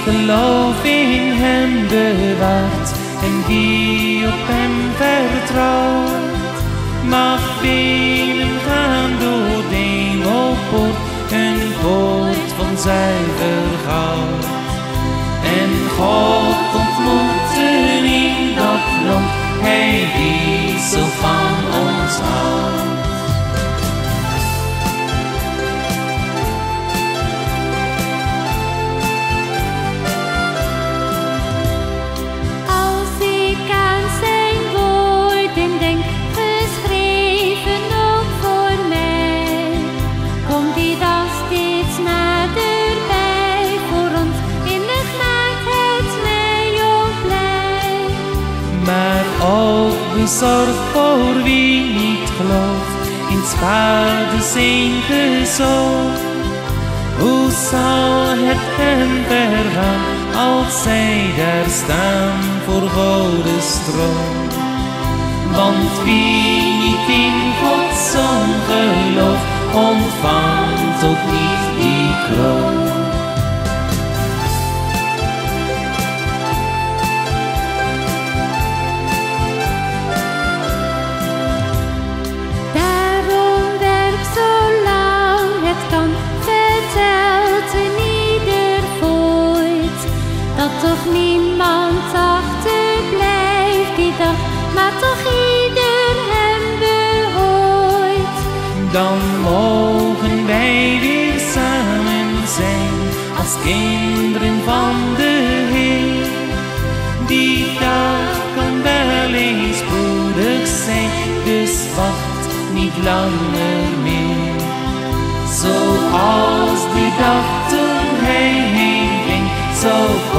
geloof in hem bewaart en wie op hem vertrouwt, mag binnengaan door de hemelpoort, een poort van zuiver goud. En God ontmoeten in dat land, hij die zo van ons houdt. Als ik aan zijn woorden denk, geschreven ook voor mij, komt die dag steeds naderbij, voor ons innig maakt het mij ook blij. Maar ook bezorgd voor wie niet gelooft in 's Vaders een'ge Zoon. Hoe zal het hem vergaan als zij daar staan voor Gods troon? Want wie niet in Gods Zoon gelooft, ontvangt ook niet die kroon. Daarom werk zolang het kan, vertrouwt in ieder voort, dat toch niemand achterblijft die dag, maar toch ieder hem behoort. Dan mogen wij weer samen zijn als kinderen van de Heer. Die dag kan wel eens spoedig zijn, dus wacht niet langer meer. Zoals die dag toen hij heen ging, zo